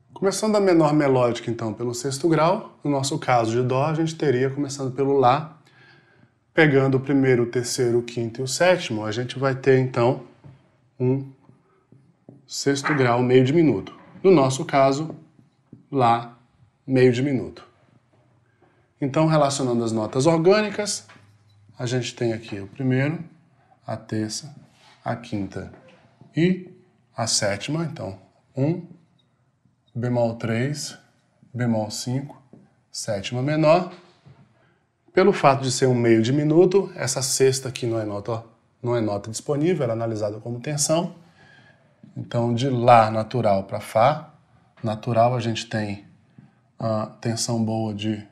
Começando a menor melódica, então, pelo sexto grau, no nosso caso de Dó, a gente teria, começando pelo Lá, pegando o primeiro, o terceiro, o quinto e o sétimo, a gente vai ter, então, um sexto grau meio diminuto. No nosso caso, Lá, meio diminuto. Então, relacionando as notas orgânicas, a gente tem aqui o primeiro, a terça, a quinta e a sétima. Então, 1, bemol 3, bemol 5, sétima menor. Pelo fato de ser um meio diminuto, essa sexta aqui não é nota disponível, ela é analisada como tensão. Então, de Lá natural para Fá natural, a gente tem a tensão boa de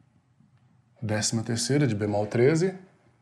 13ª, de bemol 13.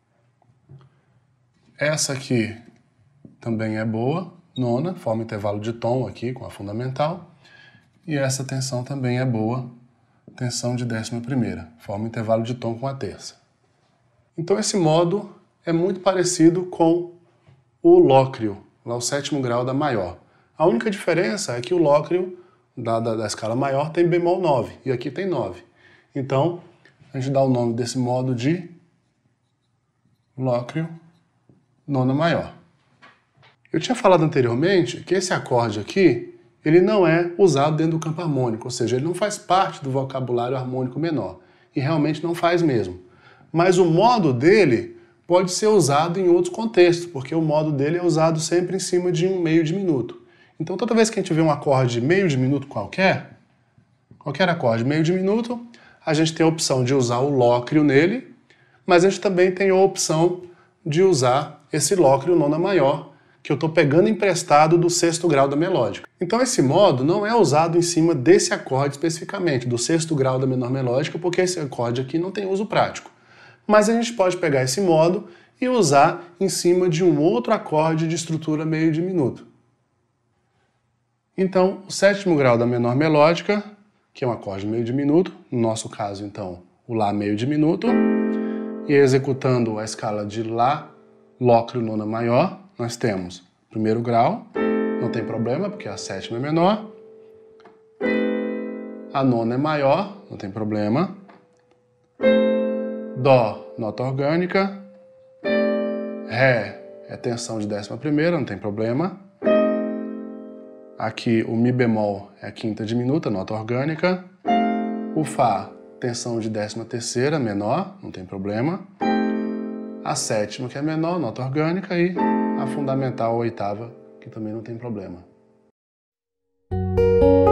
Essa aqui também é boa, nona, forma intervalo de tom aqui com a fundamental. E essa tensão também é boa, tensão de 11ª, forma intervalo de tom com a terça. Então esse modo é muito parecido com o lócreo, lá o sétimo grau da maior. A única diferença é que o lócreo da escala maior tem bemol 9, e aqui tem 9. Então, a gente dá o nome desse modo de lócreo nona maior. Eu tinha falado anteriormente que esse acorde aqui, ele não é usado dentro do campo harmônico, ou seja, ele não faz parte do vocabulário harmônico menor, e realmente não faz mesmo. Mas o modo dele pode ser usado em outros contextos, porque o modo dele é usado sempre em cima de um meio diminuto. Então toda vez que a gente vê um acorde meio diminuto qualquer acorde meio diminuto, a gente tem a opção de usar o lócreo nele, mas a gente também tem a opção de usar esse lócreo nona maior, que eu estou pegando emprestado do sexto grau da melódica. Então esse modo não é usado em cima desse acorde especificamente, do sexto grau da menor melódica, porque esse acorde aqui não tem uso prático. Mas a gente pode pegar esse modo e usar em cima de um outro acorde de estrutura meio diminuto. Então, o sétimo grau da menor melódica, que é um acorde meio diminuto, no nosso caso, então, o Lá meio diminuto, e executando a escala de Lá, lócreo nona maior, nós temos primeiro grau, não tem problema, porque a sétima é menor, a nona é maior, não tem problema, Dó, nota orgânica, Ré é tensão de 11ª, não tem problema, aqui o Mi bemol é a quinta diminuta, nota orgânica, o Fá, tensão de 13ª, menor, não tem problema, a sétima, que é menor, nota orgânica, e a fundamental, a oitava, que também não tem problema.